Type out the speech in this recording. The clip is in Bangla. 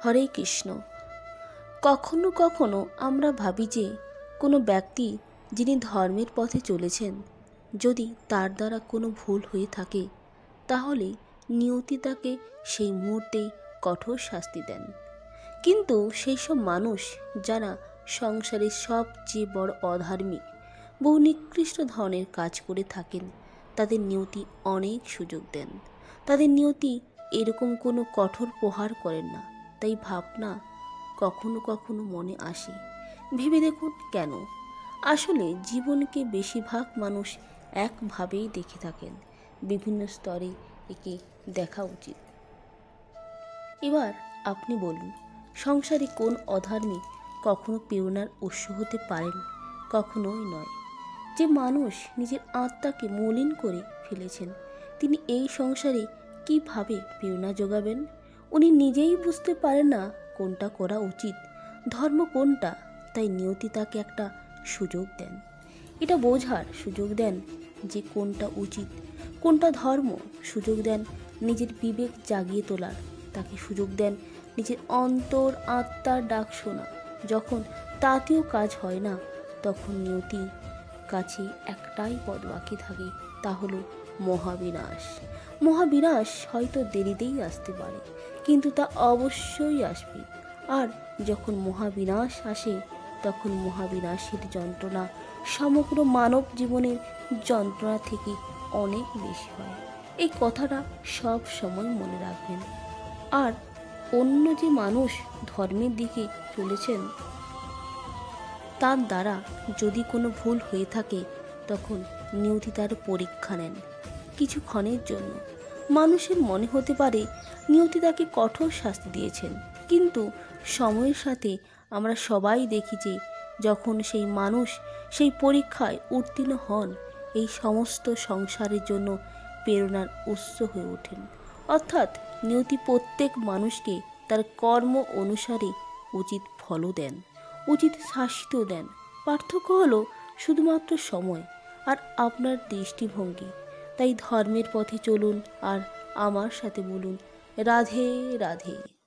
হরে কৃষ্ণ। কখনো কখনো আমরা ভাবি যে কোনো ব্যক্তি যিনি ধর্মের পথে চলেছেন, যদি তার দ্বারা কোনো ভুল হয়ে থাকে তাহলে নিয়তি তাকে সেই মুহূর্তেই কঠোর শাস্তি দেন। কিন্তু সেই সব মানুষ যারা সংসারের সবচেয়ে বড় অধার্মিক, বহু নিকৃষ্ট ধরনের কাজ করে থাকেন, তাদের নিয়তি অনেক সুযোগ দেন। তাদের নিয়তি এরকম কোনো কঠোর প্রহার করেন না। তাই ভাবনা কখনো কখনো মনে আসে, ভেবে দেখুন কেন। আসলে জীবনকে বেশিরভাগ মানুষ একভাবেই দেখে থাকেন, বিভিন্ন স্তরে একে দেখা উচিত। এবার আপনি বলুন, সংসারে কোন অধার্মিক কখনো প্রেরণার উৎস হতে পারেন? কখনোই নয়। যে মানুষ নিজের আত্মাকে মলিন করে ফেলেছেন, তিনি এই সংসারে কিভাবে প্রেরণা যোগাবেন? উনি নিজেই বুঝতে পারেন না কোনটা করা উচিত, ধর্ম কোনটা। তাই নিয়তি তাকে একটা সুযোগ দেন, এটা বোঝার সুযোগ দেন যে কোনটা উচিত, কোনটা ধর্ম। সুযোগ দেন নিজের বিবেক জাগিয়ে তোলার, তাকে সুযোগ দেন নিজের অন্তর আত্মার ডাক শোনা। যখন তাতেও কাজ হয় না, তখন নিয়তির কাছে একটাই পথ বাকি থাকে, তা হলো মহাবিনাশ। মহাবিনাশ হয়তো দেরিতেই আসতে পারে, কিন্তু তা অবশ্যই আসবে। আর যখন মহাবিনাশ আসে, তখন মহাবিনাশের যন্ত্রণা সমগ্র মানব জীবনের যন্ত্রণা থেকে অনেক বেশি হয়। এই কথাটা সব সময় মনে রাখবেন। আর অন্য যে মানুষ ধর্মের দিকে চলেছেন, তার দ্বারা যদি কোনো ভুল হয়ে থাকে, তখন নিয়তি তার পরীক্ষা নেন কিছুক্ষণের জন্য। মানুষের মনে হতে পারে নিয়তি তাকে কঠোর শাস্তি দিয়েছেন, কিন্তু সময়ের সাথে আমরা সবাই দেখি যে যখন সেই মানুষ সেই পরীক্ষায় উত্তীর্ণ হন, এই সমস্ত সংসারের জন্য প্রেরণার উৎস হয়ে ওঠেন। অর্থাৎ নিয়তি প্রত্যেক মানুষকে তার কর্ম অনুসারে উচিত ফলও দেন, উচিত শাস্তিও দেন। পার্থক্য হলো শুধুমাত্র সময় আর আপনার দৃষ্টিভঙ্গি। তাই ধর্মের পথে চলুন আর আমার সাথে বলুন, রাধে রাধে।